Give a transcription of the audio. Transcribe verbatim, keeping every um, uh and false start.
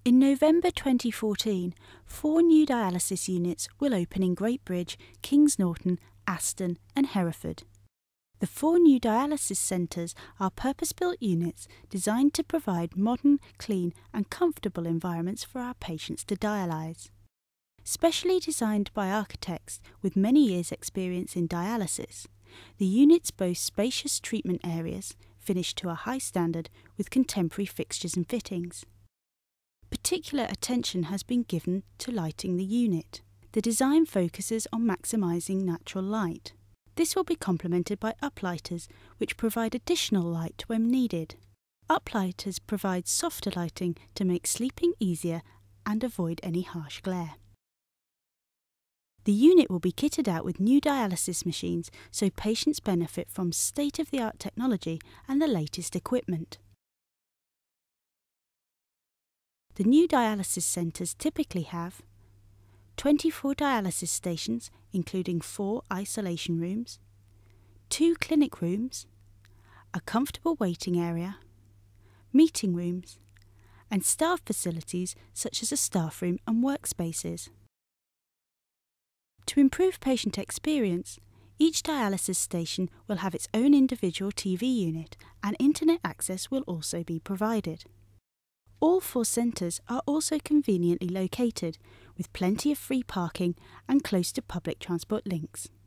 In November twenty fourteen, four new dialysis units will open in Great Bridge, Kings Norton, Aston and Hereford. The four new dialysis centres are purpose-built units designed to provide modern, clean and comfortable environments for our patients to dialyse. Specially designed by architects with many years' experience in dialysis, the units boast spacious treatment areas, finished to a high standard with contemporary fixtures and fittings. Particular attention has been given to lighting the unit. The design focuses on maximising natural light. This will be complemented by uplighters, which provide additional light when needed. Uplighters provide softer lighting to make sleeping easier and avoid any harsh glare. The unit will be kitted out with new dialysis machines so patients benefit from state-of-the-art technology and the latest equipment. The new dialysis centres typically have twenty-four dialysis stations, including four isolation rooms, two clinic rooms, a comfortable waiting area, meeting rooms, and staff facilities such as a staff room and workspaces. To improve patient experience, each dialysis station will have its own individual T V unit and internet access will also be provided. All four centres are also conveniently located, with plenty of free parking and close to public transport links.